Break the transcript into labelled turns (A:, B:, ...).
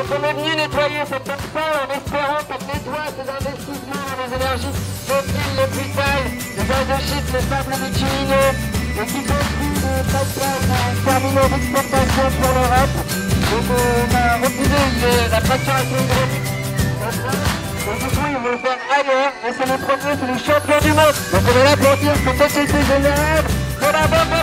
A: on est venu nettoyer cette plateforme en espérant qu'elle nettoie ces investissements dans les énergies fossiles les plus sales, le gaz de schiste, le sable bitumineux, et qui construit des pipelines à un terminal d'exportation pour l'Europe. Donc on a refusé la fracturation hydraulique. Et du coup, ils vont le faire ailleurs, et c'est les premiers, c'est les champions du monde. Donc on est là pour dire que société générale, pour la bombe